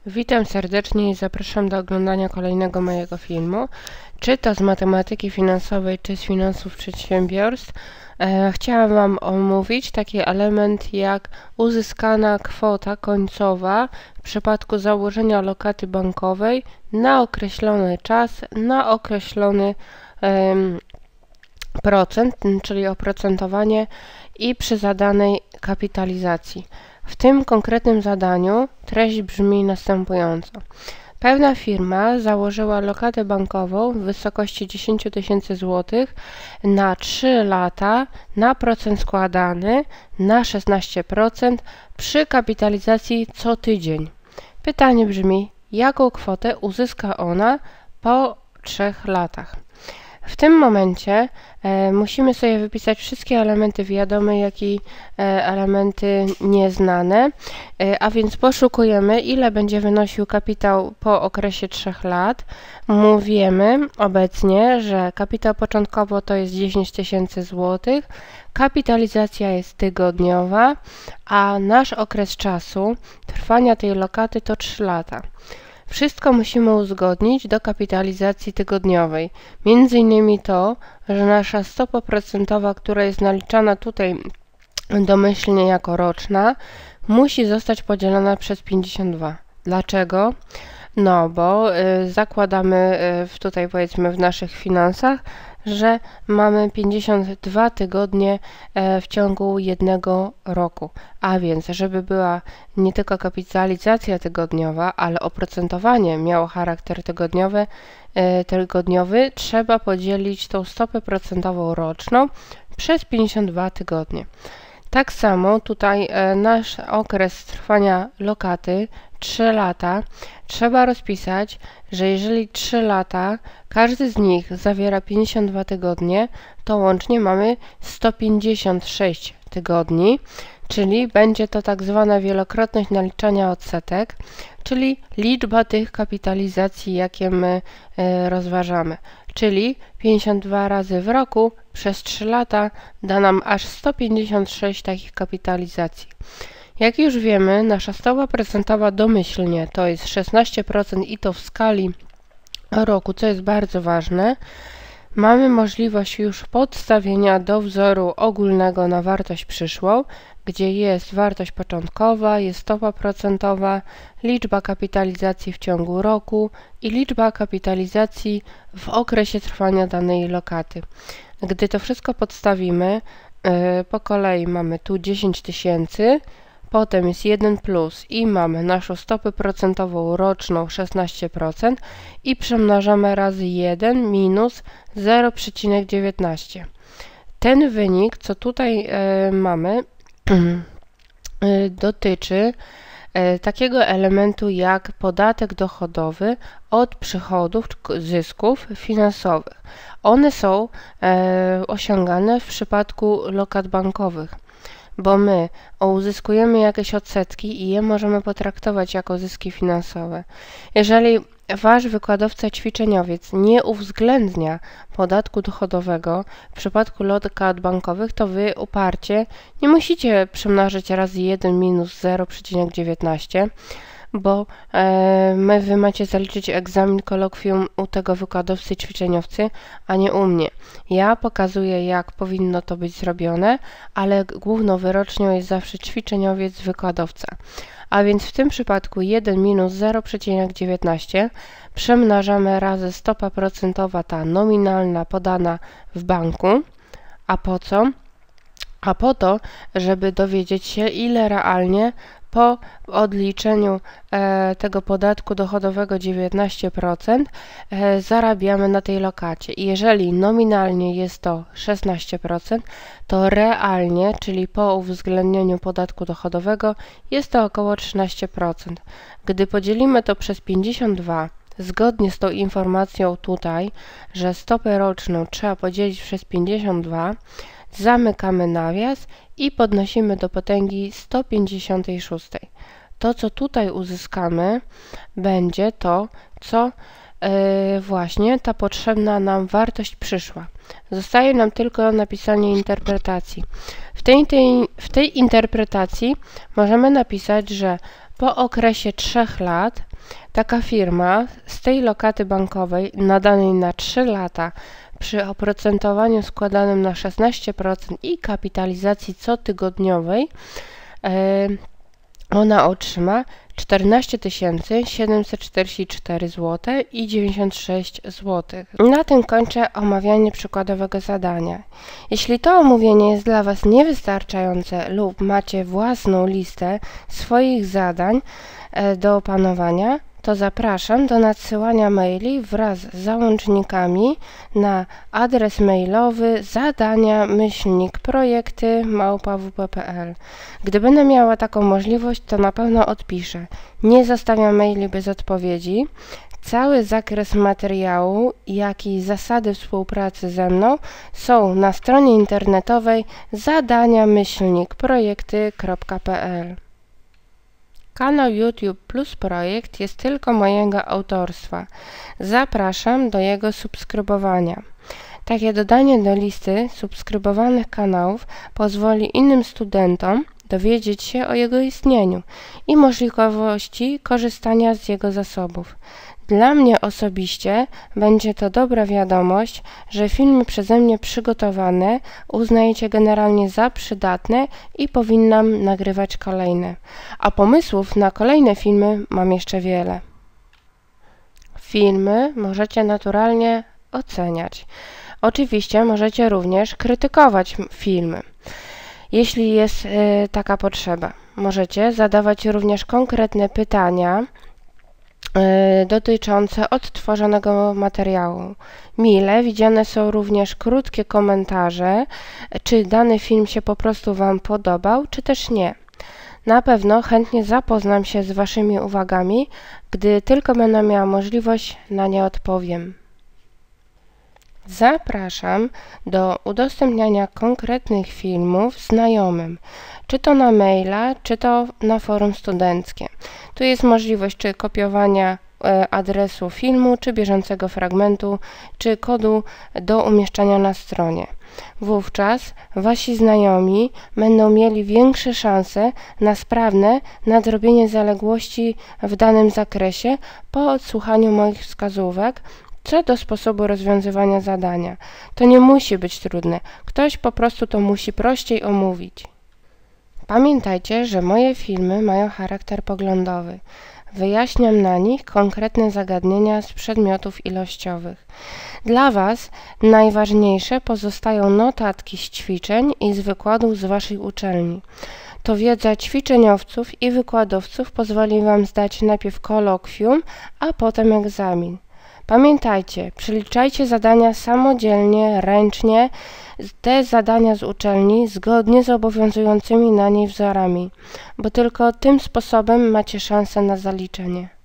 Witam serdecznie i zapraszam do oglądania kolejnego mojego filmu, czy to z matematyki finansowej, czy z finansów przedsiębiorstw. Chciałam Wam omówić taki element jak uzyskana kwota końcowa w przypadku założenia lokaty bankowej na określony czas, na określony procent, czyli oprocentowanie i przy zadanej kapitalizacji. W tym konkretnym zadaniu treść brzmi następująco. Pewna firma założyła lokatę bankową w wysokości 10 000 złotych na 3 lata na procent składany na 16% przy kapitalizacji co tydzień. Pytanie brzmi, jaką kwotę uzyska ona po 3 latach? W tym momencie musimy sobie wypisać wszystkie elementy wiadome, jak i elementy nieznane, a więc poszukujemy, ile będzie wynosił kapitał po okresie 3 lat. Mówimy obecnie, że kapitał początkowo to jest 10 000 złotych, kapitalizacja jest tygodniowa, a nasz okres czasu trwania tej lokaty to 3 lata. Wszystko musimy uzgodnić do kapitalizacji tygodniowej. Między innymi to, że nasza stopa procentowa, która jest naliczana tutaj domyślnie jako roczna, musi zostać podzielona przez 52. Dlaczego? No, bo zakładamy tutaj powiedzmy w naszych finansach, że mamy 52 tygodnie w ciągu jednego roku. A więc, żeby była nie tylko kapitalizacja tygodniowa, ale oprocentowanie miało charakter tygodniowy, trzeba podzielić tą stopę procentową roczną przez 52 tygodnie. Tak samo tutaj nasz okres trwania lokaty 3 lata, trzeba rozpisać, że jeżeli 3 lata, każdy z nich zawiera 52 tygodnie, to łącznie mamy 156 tygodni, czyli będzie to tak zwana wielokrotność naliczania odsetek, czyli liczba tych kapitalizacji, jakie my rozważamy. Czyli 52 razy w roku przez 3 lata da nam aż 156 takich kapitalizacji. Jak już wiemy, nasza stopa procentowa domyślnie to jest 16% i to w skali roku, co jest bardzo ważne. Mamy możliwość już podstawienia do wzoru ogólnego na wartość przyszłą, gdzie jest wartość początkowa, jest stopa procentowa, liczba kapitalizacji w ciągu roku i liczba kapitalizacji w okresie trwania danej lokaty. Gdy to wszystko podstawimy, po kolei mamy tu 10 000, potem jest 1 plus i mamy naszą stopę procentową roczną 16% i przemnażamy razy 1 minus 0,19. Ten wynik, co tutaj mamy, dotyczy takiego elementu jak podatek dochodowy od przychodów, zysków finansowych. One są osiągane w przypadku lokat bankowych, bo my uzyskujemy jakieś odsetki i je możemy potraktować jako zyski finansowe. Jeżeli Wasz wykładowca ćwiczeniowiec nie uwzględnia podatku dochodowego w przypadku lokat bankowych, to Wy uparcie nie musicie przemnożyć razy 1 minus 0,19, bo Wy macie zaliczyć egzamin kolokwium u tego wykładowcy ćwiczeniowcy, a nie u mnie. Ja pokazuję, jak powinno to być zrobione, ale główną wyrocznią jest zawsze ćwiczeniowiec, wykładowca. A więc w tym przypadku 1 minus 0,19 przemnażamy razy stopa procentowa, ta nominalna podana w banku. A po co? A po to, żeby dowiedzieć się, ile realnie po odliczeniu tego podatku dochodowego 19% zarabiamy na tej lokacie. I jeżeli nominalnie jest to 16%, to realnie, czyli po uwzględnieniu podatku dochodowego, jest to około 13%. Gdy podzielimy to przez 52, zgodnie z tą informacją tutaj, że stopę roczną trzeba podzielić przez 52, zamykamy nawias i podnosimy do potęgi 156. To, co tutaj uzyskamy, będzie to, co właśnie ta potrzebna nam wartość przyszła. Zostaje nam tylko napisanie interpretacji. W tej interpretacji możemy napisać, że Po okresie 3 lat taka firma z tej lokaty bankowej nadanej na 3 lata przy oprocentowaniu składanym na 16% i kapitalizacji cotygodniowej ona otrzyma 14 744 zł i 96 zł. Na tym kończę omawianie przykładowego zadania. Jeśli to omówienie jest dla Was niewystarczające lub macie własną listę swoich zadań do opanowania, to zapraszam do nadsyłania maili wraz z załącznikami na adres mailowy zadania@projekty@wp.pl. Gdy będę miała taką możliwość, to na pewno odpiszę. Nie zostawiam maili bez odpowiedzi. Cały zakres materiału, jak i zasady współpracy ze mną są na stronie internetowej zadania-projekty.pl. Kanał YouTube Plus Projekt jest tylko mojego autorstwa. Zapraszam do jego subskrybowania. Takie dodanie do listy subskrybowanych kanałów pozwoli innym studentom dowiedzieć się o jego istnieniu i możliwości korzystania z jego zasobów. Dla mnie osobiście będzie to dobra wiadomość, że filmy przeze mnie przygotowane uznajecie generalnie za przydatne i powinnam nagrywać kolejne. A pomysłów na kolejne filmy mam jeszcze wiele. Filmy możecie naturalnie oceniać. Oczywiście możecie również krytykować filmy, jeśli jest taka potrzeba. Możecie zadawać również konkretne pytania dotyczące odtworzonego materiału. Mile widziane są również krótkie komentarze, czy dany film się po prostu Wam podobał, czy też nie. Na pewno chętnie zapoznam się z Waszymi uwagami, gdy tylko będę miała możliwość, na nie odpowiem. Zapraszam do udostępniania konkretnych filmów znajomym, czy to na maila, czy to na forum studenckie. Tu jest możliwość czy kopiowania adresu filmu, czy bieżącego fragmentu, czy kodu do umieszczania na stronie. Wówczas Wasi znajomi będą mieli większe szanse na sprawne nadrobienie zaległości w danym zakresie po odsłuchaniu moich wskazówek co do sposobu rozwiązywania zadania. To nie musi być trudne, ktoś po prostu to musi prościej omówić. Pamiętajcie, że moje filmy mają charakter poglądowy. Wyjaśniam na nich konkretne zagadnienia z przedmiotów ilościowych. Dla Was najważniejsze pozostają notatki z ćwiczeń i z wykładów z Waszej uczelni. To wiedza ćwiczeniowców i wykładowców pozwoli Wam zdać najpierw kolokwium, a potem egzamin. Pamiętajcie, przeliczajcie zadania samodzielnie, ręcznie, te zadania z uczelni zgodnie z obowiązującymi na niej wzorami, bo tylko tym sposobem macie szansę na zaliczenie.